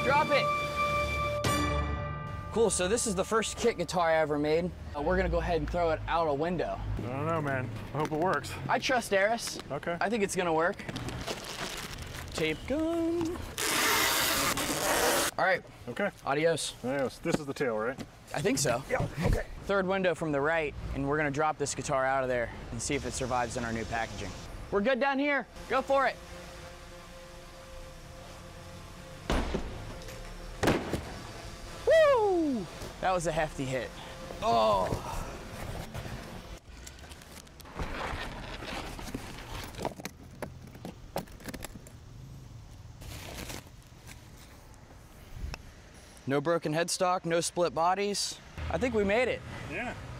Drop it. Cool, so this is the first kit guitar I ever made. We're gonna go ahead and throw it out a window. I don't know, man. I hope it works. I trust Aeris. Okay. I think it's gonna work. Tape gun. All right. Okay. Adios. Adios. This is the tail, right? I think so. Yeah. Okay. Third window from the right, and we're gonna drop this guitar out of there and see if it survives in our new packaging. We're good down here. Go for it. Woo! That was a hefty hit. Oh. No broken headstock, no split bodies. I think we made it. Yeah.